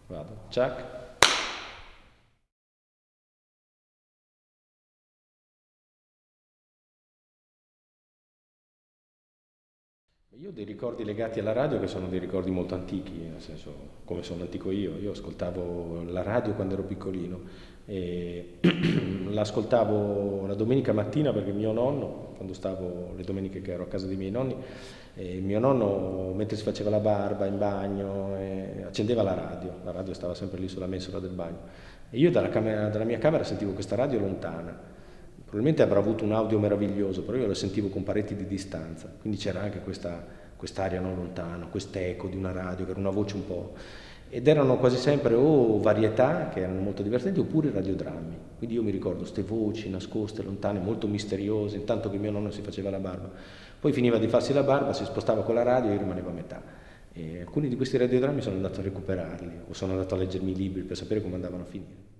Vado, ciak. Io ho dei ricordi legati alla radio che sono dei ricordi molto antichi, nel senso come sono antico io. Io ascoltavo la radio quando ero piccolino e l'ascoltavo la domenica mattina perché mio nonno, quando stavo le domeniche che ero a casa dei miei nonni, mio nonno mentre si faceva la barba in bagno accendeva la radio stava sempre lì sulla mensola del bagno e io dalla mia camera sentivo questa radio lontana. Probabilmente avrà avuto un audio meraviglioso, però io lo sentivo con pareti di distanza, quindi c'era anche quest'aria non lontano, quest'eco di una radio, che era una voce un po'. Ed erano quasi sempre o varietà, che erano molto divertenti, oppure radiodrammi. Quindi io mi ricordo queste voci nascoste, lontane, molto misteriose, intanto che mio nonno si faceva la barba. Poi finiva di farsi la barba, si spostava con la radio e io rimanevo a metà. E alcuni di questi radiodrammi sono andato a recuperarli, o sono andato a leggermi i libri per sapere come andavano a finire.